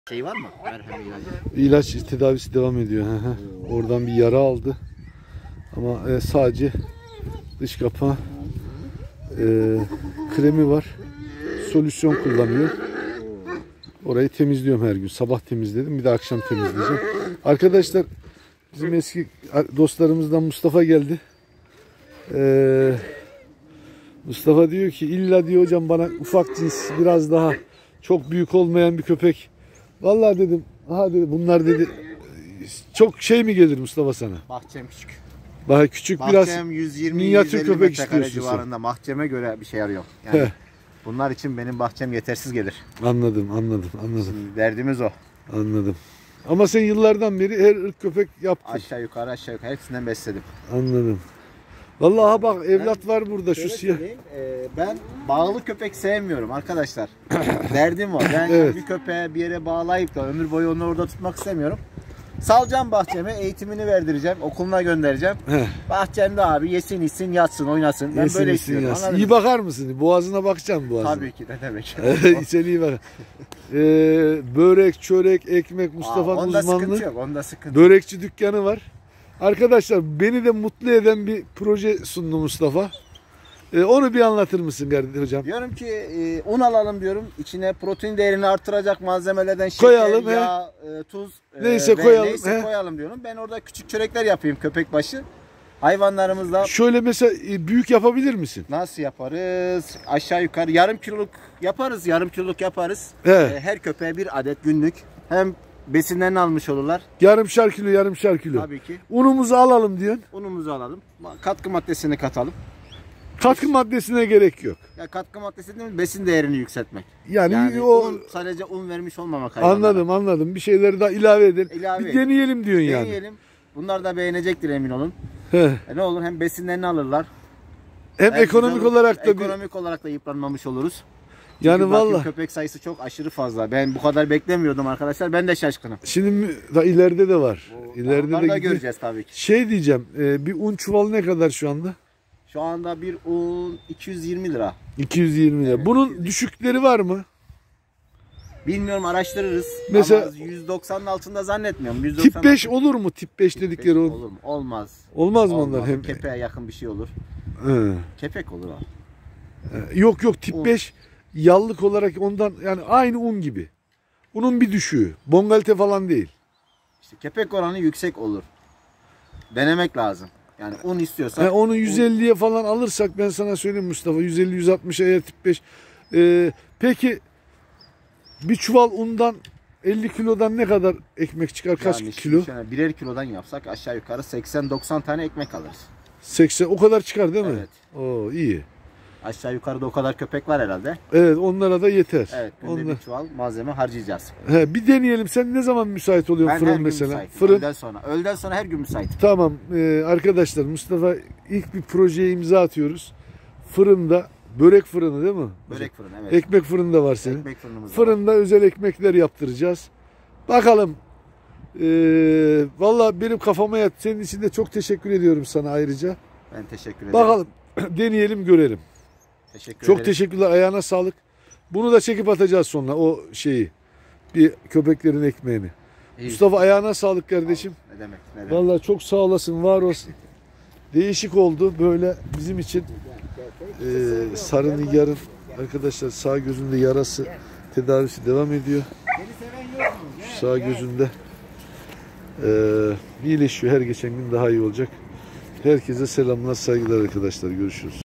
Şey var mı? Merhem ilacı. İlaç tedavisi devam ediyor. Oradan bir yara aldı. Ama sadece dış kapağı kremi var. Solüsyon kullanıyor. Orayı temizliyorum her gün. Sabah temizledim. Bir de akşam temizleyeceğim. Arkadaşlar bizim eski dostlarımızdan Mustafa geldi. Mustafa diyor ki illa diyor hocam bana ufak cins biraz daha çok büyük olmayan bir köpek. Vallahi dedim aha dedi bunlar dedi çok şey mi gelir Mustafa sana? Bahçem küçük. Daha küçük Bahçem biraz 120 minyatür köpek istiyorsun civarında. Mahkeme göre bir şey arıyorum. Yani bunlar için benim bahçem yetersiz gelir. Anladım. Şimdi derdimiz o. Anladım. Ama sen yıllardan beri her ırk köpek yaptın. Aşağı yukarı hepsinden besledim. Anladım. Vallahi bak evlat var burada şu siyah. Ben bağlı köpek sevmiyorum arkadaşlar. Derdim o. Ben Evet. bir köpeğe bir yere bağlayıp da ömür boyu onu orada tutmak istemiyorum. Salacağım bahçeme, eğitimini verdireceğim, okuluna göndereceğim. Bahçemde abi yesin içsin yatsın oynasın. Ben Yesin, böyle yesin, istiyorum. yatsın. İyi bakar mısın? Boğazına bakacaksın boğazına. Tabii ki ne demek. Sen iyi bak. Börek, çörek, ekmek Mustafa'nın onda uzmanlığı. sıkıntı yok. Onda sıkıntı. Börekçi dükkanı var. Arkadaşlar beni de mutlu eden bir proje sundu Mustafa. Onu bir anlatır mısın hocam? Diyorum ki un alalım diyorum. İçine protein değerini artıracak malzemelerden şeker, Koyalım, yağ, tuz neyse koyalım. Neyse koyalım diyorum. Ben orada küçük çörekler yapayım köpek başı. Hayvanlarımızla Şöyle mesela büyük yapabilir misin? nasıl yaparız? Aşağı yukarı yarım kiloluk yaparız. Yarım kiloluk yaparız. He. Her köpeğe bir adet günlük. Hem besinlerini almış olurlar. Yarımşar kilo. Tabii ki. Unumuzu alalım diyorsun. Unumuzu alalım. Katkı maddesini katalım. Katkı maddesine gerek yok. Ya katkı maddesi değil mi? Besin değerini yükseltmek. Yani o un, sadece un vermiş olmamak hayvanlara. anladım. Bir şeyleri daha ilave edelim. İlave bir edelim. deneyelim diyorsun yani. Deneyelim. Bunlar da beğenecektir emin olun. He. Ne olur hem besinlerini alırlar. Hem ekonomik olarak da ekonomik olarak da yıpranmamış oluruz. yani Çünkü bakın vallahi köpek sayısı çok aşırı fazla. Ben bu kadar beklemiyordum arkadaşlar. Ben de şaşkınım. şimdi da ileride de var. İleride Onları de da gidiyor. göreceğiz tabii ki. Şey diyeceğim. Bir un çuvalı ne kadar şu anda? Şu anda bir un 220 lira. 220 lira. Evet, Bunun 220. düşükleri var mı? Bilmiyorum araştırırız. Mesela- ama 190'ın altında zannetmiyorum. 190'ın Tip 5 altında- olur mu? Tip 5 Tip dedikleri beş o. olur mu? Olmaz. Olmaz mı onlar? Hem Kepeğe yakın bir şey olur. He. Kepek olur o. Yok tip Un. 5 yallık olarak ondan yani aynı un gibi. Unun bir düşüğü. Bongalite falan değil. İşte kepek oranı yüksek olur. Denemek lazım. Yani un istiyorsan. Onu 150'ye falan alırsak ben sana söyleyeyim Mustafa 150-160 eğer tip 5. Peki bir çuval undan 50 kilodan ne kadar ekmek çıkar? Kaç Yani kilo? şöyle birer kilodan yapsak aşağı yukarı 80-90 tane ekmek alırız. 80 o kadar çıkar değil mi? Evet. Oo iyi. Aşağı yukarıda o kadar köpek var herhalde. Evet onlara da yeter. Evet, günde Onlar... bir çuval malzeme harcayacağız. Bir deneyelim. Sen ne zaman müsait oluyorsun Ben fırın her gün mesela? müsaitim. Fırın. Öğleden sonra her gün müsaitim. Tamam arkadaşlar Mustafa ilk bir projeye imza atıyoruz. Fırında börek fırını değil mi? Börek fırını evet. Ekmek fırını da var senin. Ekmek fırınımız var. Fırında özel ekmekler yaptıracağız. Bakalım. Vallahi benim kafama yat. Senin için de çok teşekkür ediyorum sana ayrıca. Ben teşekkür ederim. Bakalım deneyelim görelim. Teşekkür Çok ederim. teşekkürler. Ayağına sağlık. Bunu da çekip atacağız sonra o şeyi. Bir köpeklerin ekmeğini. İyi. Mustafa ayağına sağlık kardeşim. Ne demek? Ne demek? Vallahi çok sağ olasın, var olsun. Değişik oldu böyle bizim için. Sarı Nigar'ın arkadaşlar sağ gözünde yarası tedavisi devam ediyor. Şu sağ gözünde iyileşiyor. Her geçen gün daha iyi olacak. Herkese selamlar, saygılar arkadaşlar. Görüşürüz.